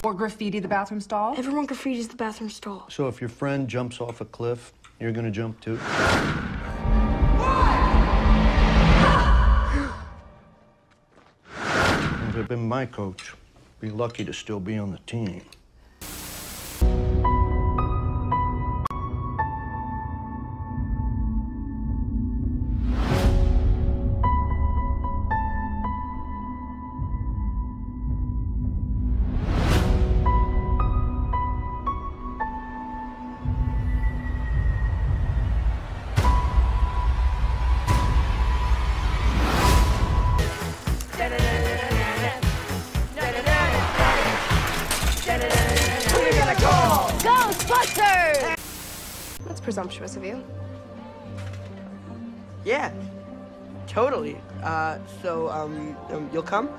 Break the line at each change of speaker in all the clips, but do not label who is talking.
Or graffiti the bathroom stall?
Everyone graffitis the bathroom stall.
So if your friend jumps off a cliff, you're gonna jump too? If I'd been my coach, be lucky to still be on the team.
Ghostbusters!
That's presumptuous of you.
Yeah, totally. You'll come?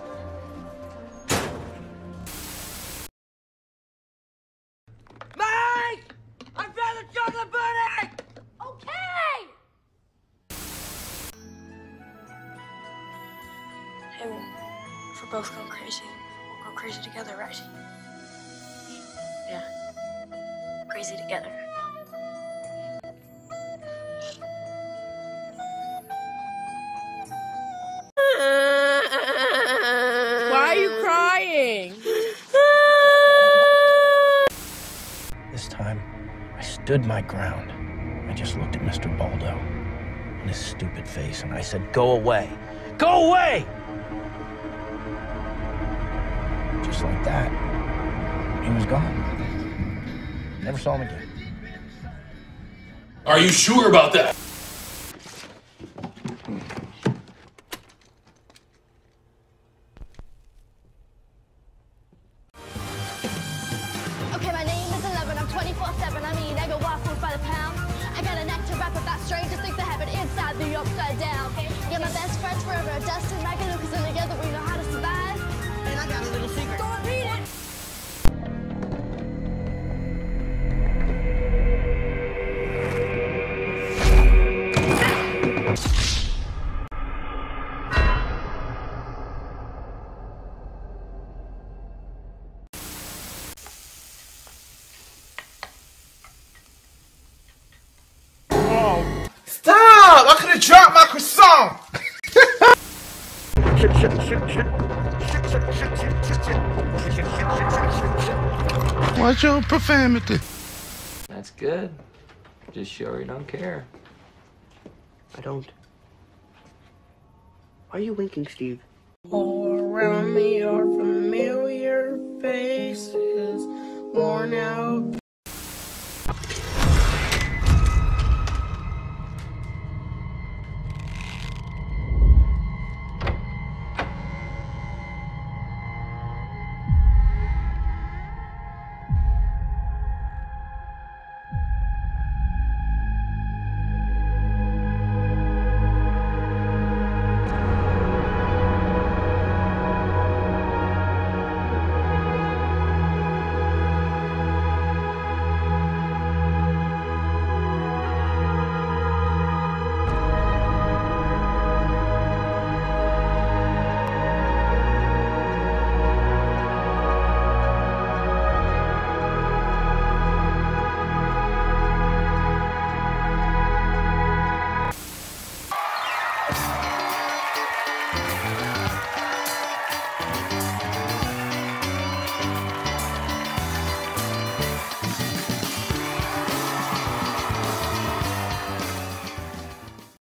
Mike! I found the chocolate bunny!
Okay! Hey, well, if we're both going crazy, we'll go crazy together, right? Yeah. Crazy together.
Why are you crying?
This time, I stood my ground. I just looked at Mr. Baldo and his stupid face, and I said, "Go away! Go away!" Just like that, he was gone. Never saw him again.
Are you sure about that?
Okay, my name is 11, I'm 24/7, I mean, I go waffles by the pound. I got a knack to rap about strangest things that happen inside the upside down. I got my best friends forever, Dustin, Mike, and Lucas, and together we know how to survive. And I got a little secret. Go and read it!
Stop! I could have dropped my croissant!
What's your profanity?
That's good. Just sure you don't care.
I don't. Why are you winking, Steve?
All around me are familiar faces, worn out